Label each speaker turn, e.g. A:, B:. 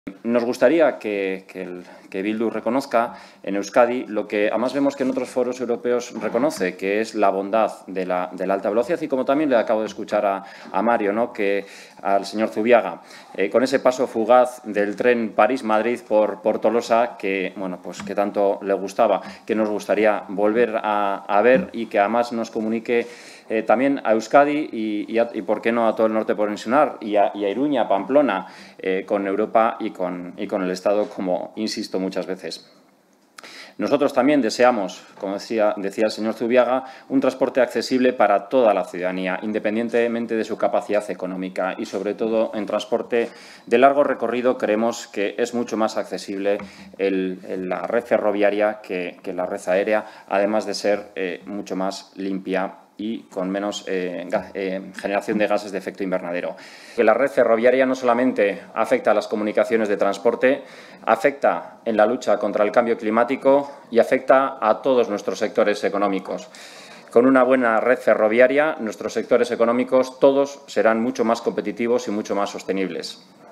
A: Nos gustaría que Bildu reconozca en Euskadi lo que además vemos que en otros foros europeos reconoce, que es la bondad de la alta velocidad, y como también le acabo de escuchar a Mario, ¿no?, que al señor Zubiaga, con ese paso fugaz del tren París-Madrid por Tolosa, que, bueno, pues que tanto le gustaba, que nos gustaría volver a ver y que además nos comunique también a Euskadi y, por qué no, a todo el norte peninsular y a Iruña, Pamplona, con Europa y con el Estado, como insisto muchas veces. Nosotros también deseamos, como decía el señor Zubiaga, un transporte accesible para toda la ciudadanía, independientemente de su capacidad económica, y, sobre todo, en transporte de largo recorrido creemos que es mucho más accesible la red ferroviaria que la red aérea, además de ser mucho más limpia y con menos generación de gases de efecto invernadero. Que la red ferroviaria no solamente afecta a las comunicaciones de transporte, afecta en la lucha contra el cambio climático y afecta a todos nuestros sectores económicos. Con una buena red ferroviaria, nuestros sectores económicos todos serán mucho más competitivos y mucho más sostenibles.